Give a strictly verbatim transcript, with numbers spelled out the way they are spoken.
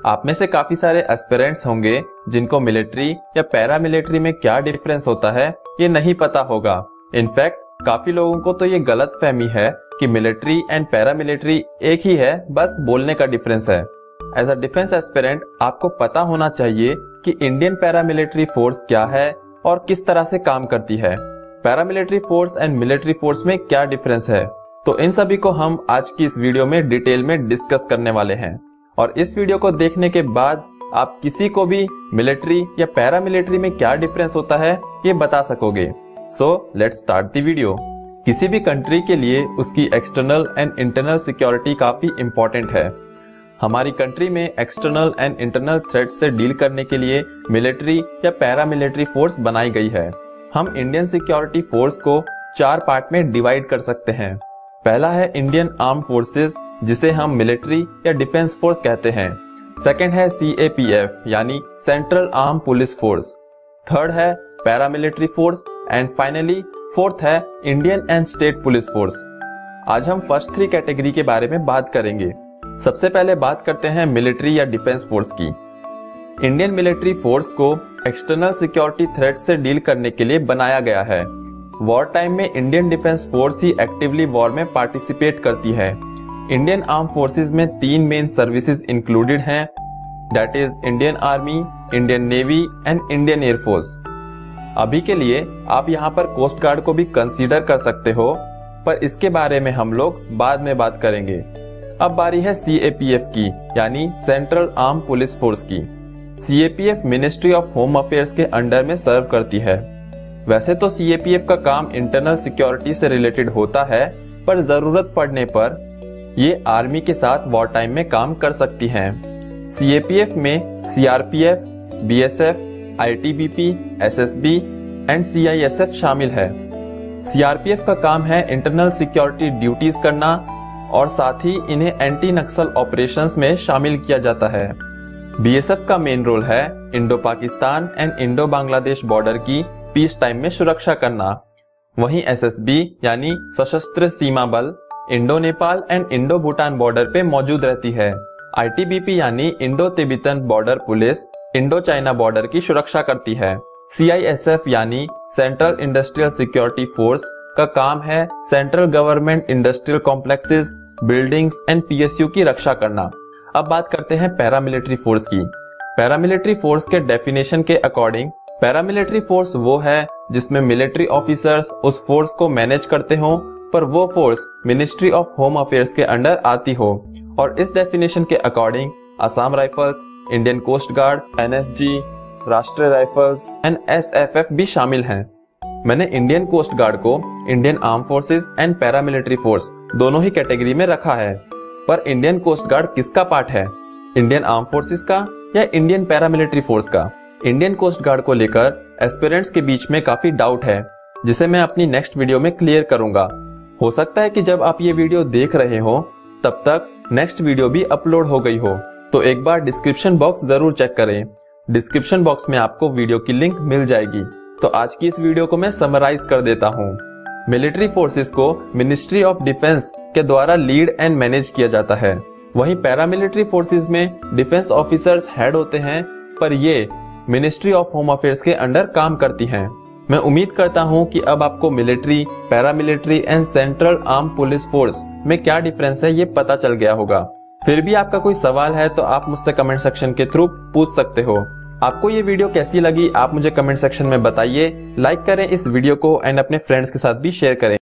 आप में से काफी सारे एस्पिरेंट्स होंगे जिनको मिलिट्री या पैरा मिलिट्री में क्या डिफरेंस होता है ये नहीं पता होगा। इनफैक्ट काफी लोगों को तो ये गलत फहमी है कि मिलिट्री एंड पैरा मिलिट्री एक ही है, बस बोलने का डिफरेंस है। एज अ डिफेंस एस्पिरेंट आपको पता होना चाहिए कि इंडियन पैरा मिलिट्री फोर्स क्या है और किस तरह से काम करती है, para military force and military force में क्या डिफरेंस है। तो इन सभी को हम आज की इस वीडियो में डिटेल में डिस्कस करने वाले हैं और इस वीडियो को देखने के बाद आप किसी को भी मिलिट्री या पैरा मिलिट्री में क्या डिफरेंस होता है ये बता सकोगे। So let's start the video. किसी भी कंट्री के लिए उसकी एक्सटर्नल एंड इंटरनल सिक्योरिटी काफी इंपॉर्टेंट है। हमारी कंट्री में एक्सटर्नल एंड इंटरनल थ्रेट से डील करने के लिए मिलिट्री या पैरा मिलिट्री फोर्स बनाई गई है। हम इंडियन सिक्योरिटी फोर्स को चार पार्ट में डिवाइड कर सकते हैं। पहला है इंडियन आर्म फोर्सेस, जिसे हम मिलिट्री या डिफेंस फोर्स कहते हैं। सेकंड है सी ए पी एफ यानी central arm police force. Third है para military force and finally fourth है Indian and state police force. आज हम फर्स्ट थ्री कैटेगरी के बारे में बात करेंगे। सबसे पहले बात करते हैं मिलिट्री या डिफेंस फोर्स की। इंडियन मिलिट्री फोर्स को एक्सटर्नल सिक्योरिटी थ्रेट से डील करने के लिए बनाया गया है। वॉर टाइम में इंडियन डिफेंस फोर्स ही एक्टिवली वॉर में पार्टिसिपेट करती है। इंडियन आर्म फोर्सेस में तीन मेन सर्विसेज इंक्लूडेड हैं, that is Indian army, Indian navy and Indian air force. अभी के लिए आप यहाँ पर कोस्ट गार्ड को भी कंसीडर कर सकते हो, पर इसके बारे में हम लोग बाद में बात करेंगे। अब बारी है सी ए पी एफ की यानी सेंट्रल आर्म पुलिस फोर्स की। C A P F ministry of home affairs के अंडर में सर्व करती है। वैसे तो सी ए पी एफ का काम इंटरनल सिक्योरिटी से रिलेटेड होता है, पर जरूरत पड़ने पर ये आर्मी के साथ वॉर टाइम में काम कर सकती हैं। सी ए पी एफ में C R P F, B S F, I T B P, S S B and C I S F शामिल है। सी आर पी एफ का काम है इंटरनल सिक्योरिटी ड्यूटीज करना और साथ ही इन्हें एंटी नक्सल ऑपरेशंस में शामिल किया जाता है। बी एस एफ का मेन रोल है indo Pakistan and indo Bangladesh border की पीस टाइम में सुरक्षा करना। वहीं एस एस बी यानी Sashastra Seema Bal indo Nepal and indo Bhutan border पे मौजूद रहती है। आई टी बी पी यानी indo Tibetan border police indo China border की सुरक्षा करती है। सी आई एस एफ यानी सेंट्रल इंडस्ट्रियल सिक्योरिटी फोर्स का काम है central government industrial complexes, buildings and P S U की रक्षा करना। अब बात करते हैं पैरामिलिट्री फोर्स की। पैरामिलिट्री फोर्स के डेफिनेशन के अकॉर्डिंग पैरामिलिट्री फोर्स वो है जिसमें मिलिट्री ऑफिसर्स उस फोर्स को मैनेज करते हो, पर वो force ministry of home affairs के अंडर आती हो। और इस डेफिनेशन के according Assam rifles, Indian coast guard, N S G, Rashtriya rifles and S F F भी शामिल हैं। मैंने इंडियन कोस्ट गार्ड को Indian arm forces and paramilitary force दोनों ही कैटेगरी में रखा है, पर इंडियन कोस्ट गार्ड किसका पार्ट है, इंडियन आर्म फोर्सेस का या इंडियन पैरामिलिट्री फोर्स का? इंडियन कोस्ट गार्ड को लेकर एस्पिरेंट्स के बीच में काफी डाउट है, जिसे मैं अपनी नेक्स्ट वीडियो में क्लियर करूंगा। हो सकता है कि जब आप ये वीडियो देख रहे हो तब तक नेक्स्ट वीडियो भी अपलोड हो गई हो, तो एक बार डिस्क्रिप्शन बॉक्स जरूर चेक करें। डिस्क्रिप्शन बॉक्स में आपको वीडियो की लिंक मिल जाएगी। तो आज की इस वीडियो को मैं समराइज कर देता हूँ। मिलिट्री फोर्सेस को मिनिस्ट्री ऑफ डिफेंस के द्वारा लीड एंड मैनेज किया जाता है। वहीं पैरामिलिट्री फोर्सेस में डिफेंस ऑफिसर्स हेड होते हैं, पर ये मिनिस्ट्री ऑफ होम अफेयर्स के अंडर काम करती हैं। मैं उम्मीद करता हूं कि अब आपको military, paramilitary and central arm police force में क्या डिफरेंस है ये पता चल गया होगा। फिर भी आपका कोई सवाल है तो आप मुझसे कमेंट सेक्शन के थ्रू पूछ सकते हो। आपको ये वीडियो कैसी लगी आप मुझे कमेंट सेक्शन में बताइए। लाइक करें इस वीडियो को एंड अपने फ्रेंड्स के साथ भी शेयर करें।